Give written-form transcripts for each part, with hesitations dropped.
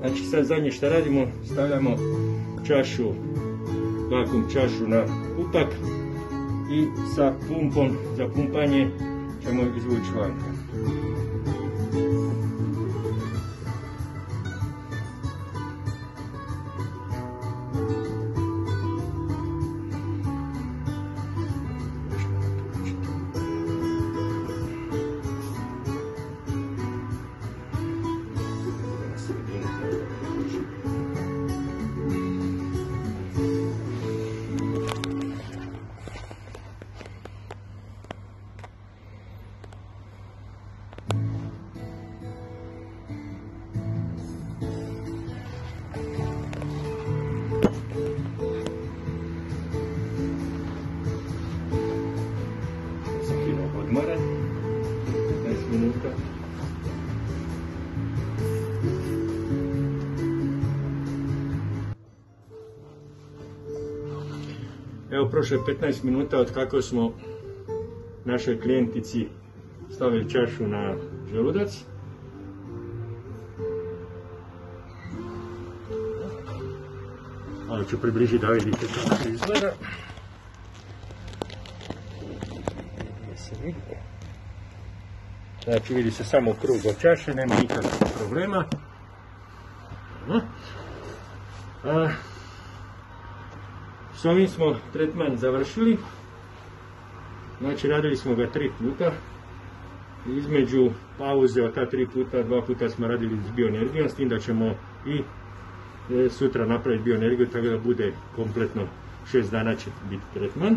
Znači sad zadnje što radimo, stavljamo čašu, vakuum čašu na kupak i sa pumpom za pumpanje ćemo izvući vanka. Odmara 15 minuta. Evo, prošlo je 15 minuta od kako smo našoj klijentici stavili čašu na želudac. Malo ću približiti da vidite kako se izgleda. Znači vidi se samo krug od čaše, nema nikakvih problema. S ovim smo tretman završili. Znači radili smo ga 3 puta. Između pauze od ta 3 puta, 2 puta smo radili s bioenergijom, s tim da ćemo i sutra napraviti bioenergiju, tako da bude kompletno 6 dana će biti tretman.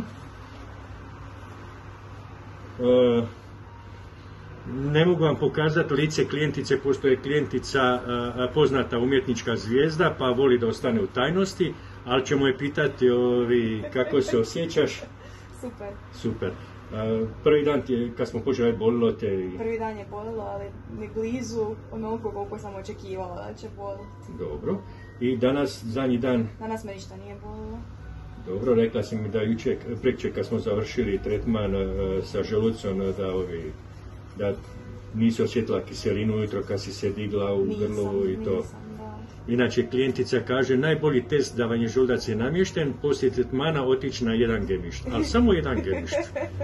Ne mogu vam pokazati lice klijentice, pošto je klijentica poznata umjetnička zvijezda, pa voli da ostane u tajnosti, ali ćemo je pitati kako se osjećaš. Super. Super. Prvi dan ti je, kad smo počeli, bolilo te? Prvi dan je bolilo, ali ne blizu onoliko koliko sam očekivala da će boliti. Dobro. I danas, zadnji dan? Danas me ništa nije bolilo. Dobro, rekla si mi da prekjučer kad smo završili tretman sa želucom, da nisi osjetila kiselinu ujutro kad si se digla u grlu i to. Nisam, da. Inače, klijentica kaže, najbolji test da vam je želudac je namješten, poslije tretmana otići na 1 gemišt, ali samo 1 gemišt.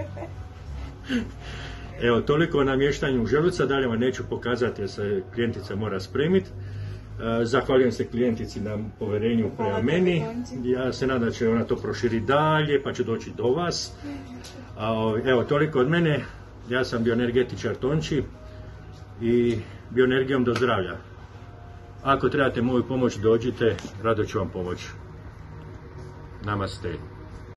Evo, toliko o namještanju želuca, dalje vam neću pokazati jer se klijentica mora spremiti. Zahvaljujem se klijentici na povjerenju prema meni. Ja se nadam da će ona to proširiti dalje, pa će doći do vas. Evo, toliko od mene. Ja sam bioenergetičar Tonči i bioenergijom do zdravlja. Ako trebate moju pomoć, dođite, rado ću vam pomoći. Namaste.